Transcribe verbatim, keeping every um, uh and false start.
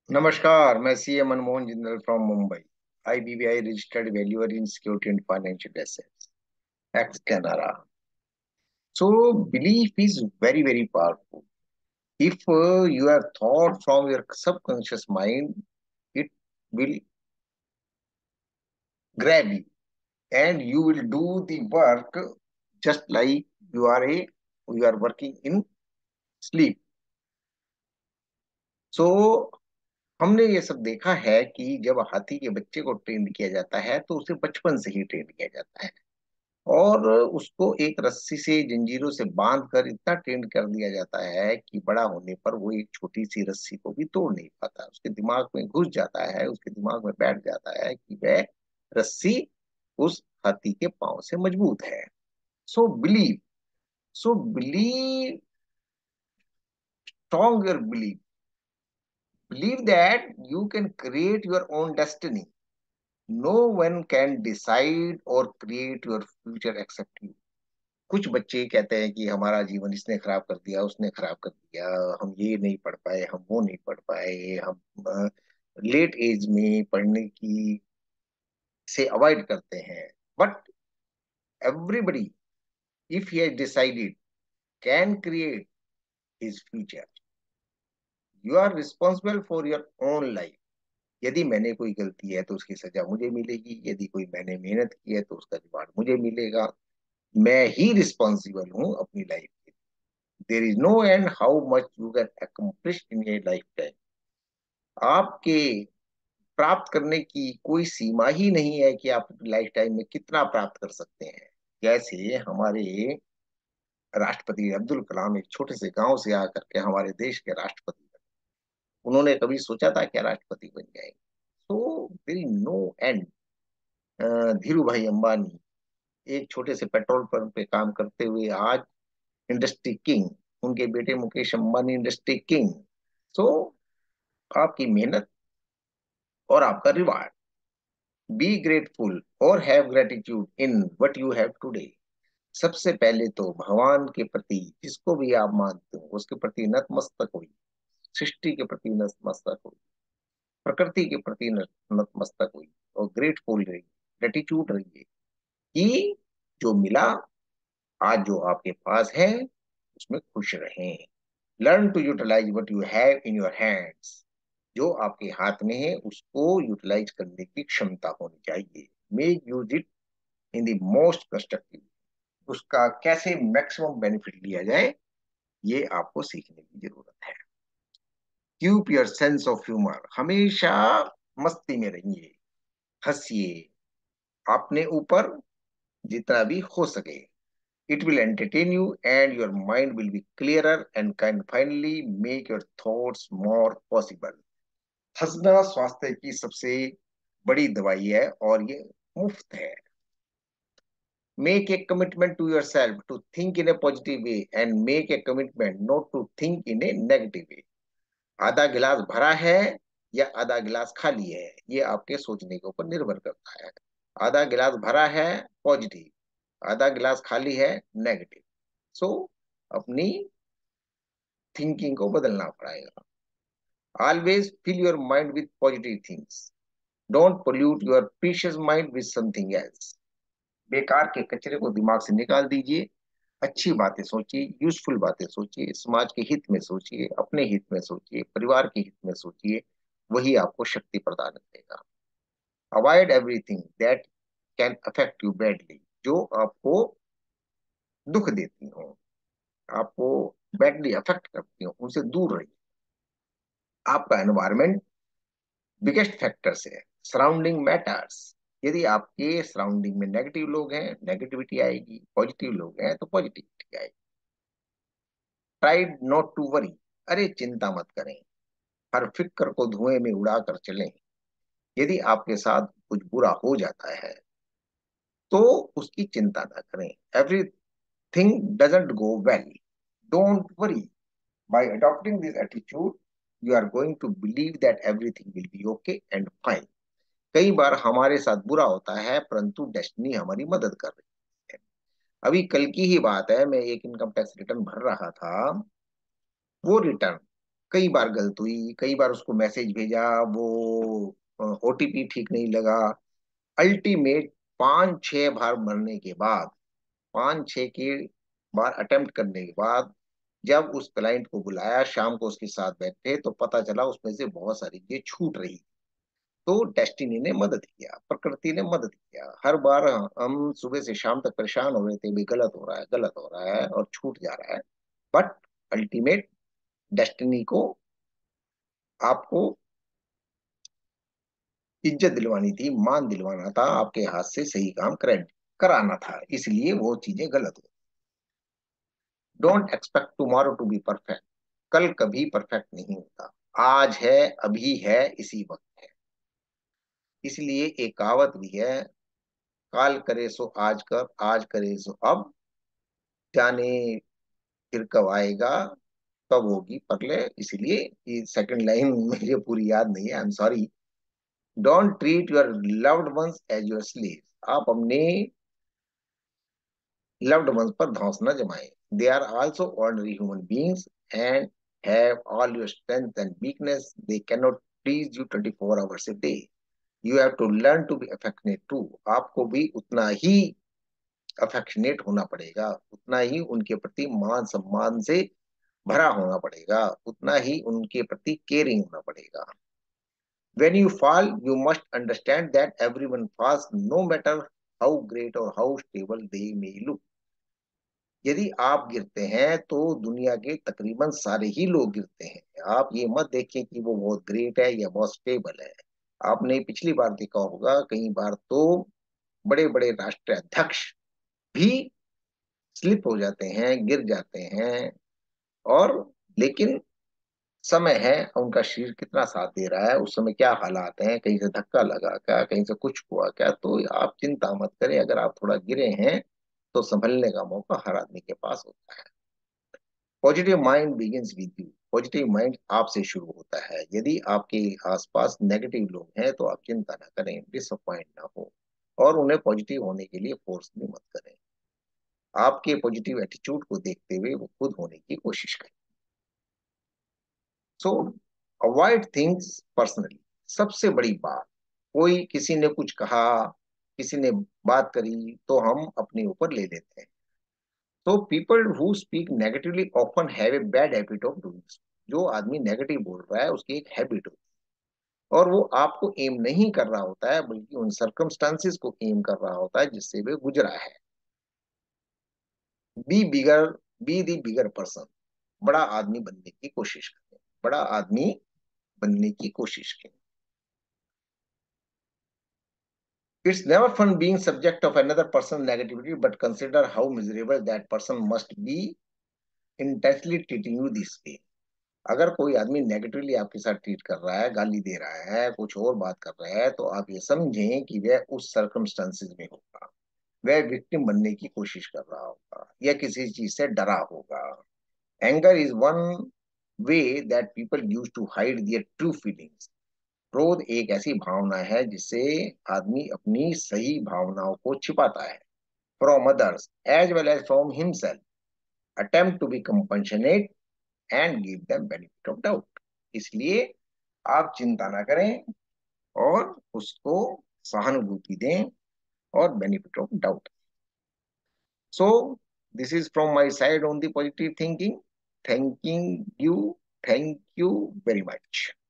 नमस्कार, मैं C A Manmohan Jindal from Mumbai. I B B I registered valuer in security and financial assets, ex Canara. So belief is very very powerful. If uh, you are thought from your subconscious mind, it will grab you, and you will do the work just like you are a you are working in sleep. So हमने ये सब देखा है कि जब हाथी के बच्चे को ट्रेन किया जाता है तो उसे बचपन से ही ट्रेन किया जाता है, और उसको एक रस्सी से जंजीरों से बांध कर इतना ट्रेंड कर दिया जाता है कि बड़ा होने पर वो एक छोटी सी रस्सी को भी तोड़ नहीं पाता। उसके दिमाग में घुस जाता है, उसके दिमाग में बैठ जाता है कि वह रस्सी उस हाथी के पांव से मजबूत है। So believe so believe strong your believe believe that you can create your own destiny. No one can decide और create your future except you. कुछ बच्चे कहते हैं कि हमारा जीवन इसने खराब कर दिया, उसने खराब कर दिया, हम ये नहीं पढ़ पाए, हम वो नहीं पढ़ पाए, हम लेट एज में पढ़ने की से अवॉइड करते हैं। But everybody, if he has decided, can create his future. You are responsible for your own life. यदि मैंने कोई गलती है तो उसकी सजा मुझे मिलेगी, यदि कोई मैंने मेहनत की है तो उसका रिवार्ड मुझे मिलेगा। मैं ही रिस्पॉन्सिबल हूँ अपनी लाइफ के। There is no end how much you can accomplish in a lifetime. आपके प्राप्त करने की कोई सीमा ही नहीं है कि आप लाइफ टाइम में कितना प्राप्त कर सकते हैं। जैसे हमारे राष्ट्रपति अब्दुल कलाम एक छोटे से गांव से आकर के हमारे देश के राष्ट्रपति बने। उन्होंने कभी सोचा था क्या राष्ट्रपति बन जाएंगे? So there is no end. Dhirubhai Ambani एक छोटे से पेट्रोल पंप पे काम करते हुए आज इंडस्ट्री किंग, उनके बेटे Mukesh Ambani industry king. So आपकी मेहनत और आपका रिवार्ड। बी ग्रेटफुल और have gratitude in what you have today. सबसे पहले तो भगवान के प्रति, जिसको भी आप मानते हो, उसके प्रति नतमस्तक हुई। सृष्टि के प्रति नतमस्तक हुई, प्रकृति के प्रति नतमस्तक हुई, और ग्रेटफुल रहिए, ग्रेटिट्यूड रहिए कि जो मिला, आज जो आपके पास है, उसमें खुश रहें। Learn to utilise what you have in your hands. जो आपके हाथ में है उसको यूटिलाइज करने की क्षमता होनी चाहिए। Make use it in the most constructive. उसका कैसे मैक्सिमम बेनिफिट लिया जाए, ये आपको सीखने की जरूरत है। Keep your sense of humour. हमेशा मस्ती में रहिए, हंसिए अपने ऊपर जितना भी हो सके। It will entertain you and your mind will be clearer and can finally make your thoughts more possible. हंसना स्वास्थ्य की सबसे बड़ी दवाई है और ये मुफ्त है। Make a commitment to yourself to think in a positive way and make a commitment not to think in a negative way. आधा गिलास भरा है या आधा गिलास खाली है, ये आपके सोचने के ऊपर निर्भर करता है। आधा गिलास भरा है पॉजिटिव, आधा गिलास खाली है नेगेटिव। सो अपनी थिंकिंग को बदलना पड़ेगा। Always fill your mind with positive things. Don't pollute your precious mind with something else. बेकार के कचरे को दिमाग से निकाल दीजिए। अच्छी बातें सोचिए, यूजफुल बातें सोचिए, समाज के हित में सोचिए, अपने हित में सोचिए, परिवार के हित में सोचिए। वही आपको शक्ति प्रदान करेगा। Avoid everything that can affect you badly. जो आपको दुख देती हो, आपको बैडली अफेक्ट करती हो, उनसे दूर रहिए। आपका एनवायरमेंट बिगेस्ट फैक्टर्स है। Surrounding matters. यदि आपके सराउंडिंग में नेगेटिव लोग हैं, नेगेटिविटी आएगी। पॉजिटिव लोग हैं तो पॉजिटिविटी आएगी। Try not to worry. अरे चिंता मत करें, हर फिक्र को धुएं में उड़ाकर चलें। यदि आपके साथ कुछ बुरा हो जाता है तो उसकी चिंता ना करें। Everything doesn't go well, don't worry. By adopting this attitude you are going to believe that everything will be okay and fine. कई बार हमारे साथ बुरा होता है परंतु डेस्टिनी हमारी मदद कर रही है। अभी कल की ही बात है, मैं एक इनकम टैक्स रिटर्न भर रहा था। वो रिटर्न कई बार गलत हुई, कई बार उसको मैसेज भेजा, वो ओटीपी ठीक नहीं लगा। अल्टीमेट पांच छह बार मरने के बाद, पांच छह के बार अटेम्प्ट करने के बाद, जब उस क्लाइंट को बुलाया, शाम को उसके साथ बैठे, तो पता चला उसमें से बहुत सारी चीजें छूट रही। तो डेस्टिनी ने मदद किया, प्रकृति ने मदद किया। हर बार हम सुबह से शाम तक परेशान हो रहे थे, भी गलत हो रहा है, गलत हो रहा है और छूट जा रहा है, बट अल्टीमेट डेस्टिनी को आपको इज्जत दिलवानी थी, मान दिलवाना था, आपके हाथ से सही काम कर कराना था, इसलिए वो चीजें गलत हो। Don't expect tomorrow to be perfect. कल कभी परफेक्ट नहीं होता। आज है, अभी है, इसी वक्त है। इसलिए एक कहावत भी है, काल करे सो आज कर, आज करे सो अब, जाने फिर कब आएगा, कब होगी परले। इसलिए ये सेकंड लाइन मुझे पूरी याद नहीं है, I am sorry. Don't treat your loved ones as your slave. आप अपने लव्ड वंस पर धौंस न जमाएं। They are also ordinary human beings and have all your strength and weakness. They can not please you twenty four hours a day. You have to learn to be affectionate too. आपको भी उतना ही affectionate होना पड़ेगा, उतना ही उनके प्रति मान सम्मान से भरा होना पड़ेगा, उतना ही उनके प्रति केयरिंग होना पड़ेगा। When you fall, you must understand that everyone falls, no matter how great or how stable they may look. यदि आप गिरते हैं तो दुनिया के तकरीबन सारे ही लोग गिरते हैं। आप ये मत देखें कि वो बहुत ग्रेट है या बहुत स्टेबल है। आपने पिछली बार देखा होगा, कई बार तो बड़े बड़े राष्ट्राध्यक्ष भी स्लिप हो जाते हैं, गिर जाते हैं, और लेकिन समय है, उनका शरीर कितना साथ दे रहा है, उस समय क्या हालात हैं, कहीं से धक्का लगा क्या, कहीं से कुछ हुआ क्या, तो आप चिंता मत करें। अगर आप थोड़ा गिरे हैं तो संभलने का मौका हर आदमी के पास होता है। Positive mind begins with you. Positive mind आपसे शुरू होता है। यदि आपके आसपास नेगेटिव लोग हैं तो आप चिंता ना करें, डिसअपॉइंट ना हो, और उन्हें पॉजिटिव होने के लिए फोर्स भी मत करें। आपके पॉजिटिव एटीट्यूड को देखते हुए वो खुद होने की कोशिश करें। So avoid things personally. सबसे बड़ी बात, कोई किसी ने कुछ कहा, किसी ने बात करी, तो हम अपने ऊपर ले लेते हैं। तो people who speak negatively often have a bad habit of doing. जो आदमी नेगेटिव बोल रहा है उसकी एक हैबिट होती है, और वो आपको एम नहीं कर रहा होता है, बल्कि उन सर्कमस्टांसिस को एम कर रहा होता है जिससे वे गुजरा है। Be bigger, be the bigger person. बड़ा आदमी बनने की कोशिश करें, बड़ा आदमी बनने की कोशिश करें। It's never fun being subject of another person's negativity, but consider how miserable that person must be intensely treating you this way. अगर कोई आदमी नेगेटिवली आपके साथ ट्रीट कर रहा है, गाली दे रहा है, कुछ और बात कर रहा है, तो आप ये समझें कि वह उस सर्कमस्टांसिस में होगा, वह विक्टिम बनने की कोशिश कर रहा होगा, या किसी चीज से डरा होगा। Anger is one way that people use to hide their true feelings. क्रोध एक ऐसी भावना है जिससे आदमी अपनी सही भावनाओं को छिपाता है, from others as well as from himself, attempt to be compassionate and give them benefit of doubt. इसलिए आप चिंता ना करें और उसको सहानुभूति दें और benefit of doubt. So this is from my side on the positive thinking. Thanking you, thank you very much.